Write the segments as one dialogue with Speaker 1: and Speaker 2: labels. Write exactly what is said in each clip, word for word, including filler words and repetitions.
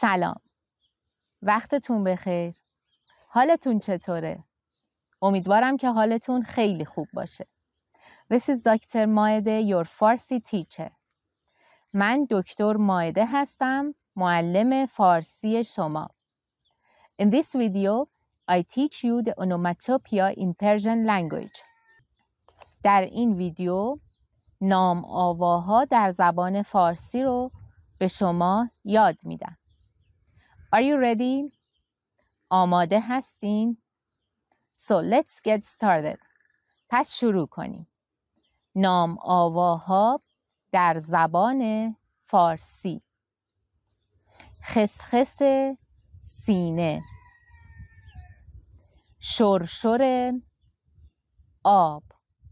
Speaker 1: سلام، وقتتون بخیر. حالتون چطوره؟ امیدوارم که حالتون خیلی خوب باشه. This is Doctor Maede, your Farsi teacher. من دکتر مائده هستم، معلم فارسی شما. In this video, I teach you the Onomatopoeia in Persian language. در این ویدیو نام آواها در زبان فارسی رو به شما یاد میدم. Are you ready? آماده هستین؟ So let's get started. پس شروع کنیم. نام آواها در زبان فارسی. خسخس سینه، شرشر آب،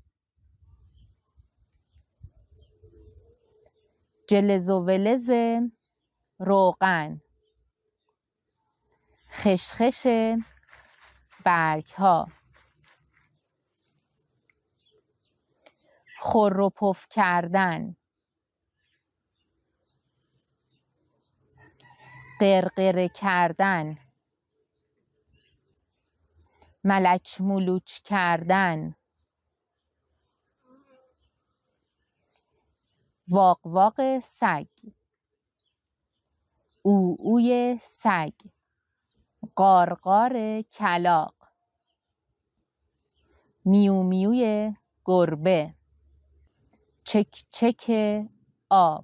Speaker 1: جلز و ولز روغن، خشخش برگ ها، خور و پف کردن، قرقره کردن، ملچ ملوچ کردن، واق واق سگ، او اوی سگ، قارقار کلاغ، میو میوی گربه، چک چک آب،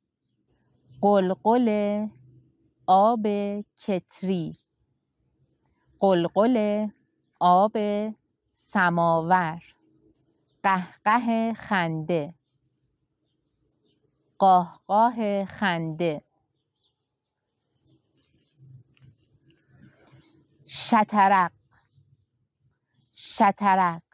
Speaker 1: قلقل آب کتری، قلقل آب سماور، قهقه خنده، قاهقاه خنده، شترق، شترق،